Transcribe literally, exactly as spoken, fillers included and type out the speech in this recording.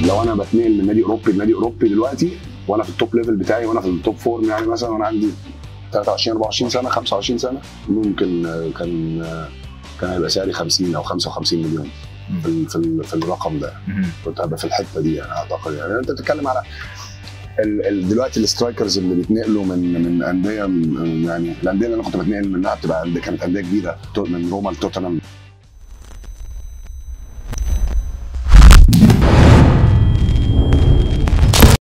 لو انا بتنقل من نادي اوروبي لنادي اوروبي دلوقتي وانا في التوب ليفل بتاعي وانا في التوب فورم، يعني مثلا وانا عندي ثلاثة وعشرين أربعة وعشرين سنه خمسة وعشرين سنه، ممكن كان كان هيبقى سعري خمسين او خمسة وخمسين مليون في في, في الرقم ده. كنت هبقى في الحته دي يعني اعتقد. يعني انت بتتكلم على ال ال دلوقتي السترايكرز اللي بيتنقلوا من من انديه، يعني الانديه اللي انا كنت بتنقل منها بتبقى كانت انديه كبيره، من روما لتوتنهام.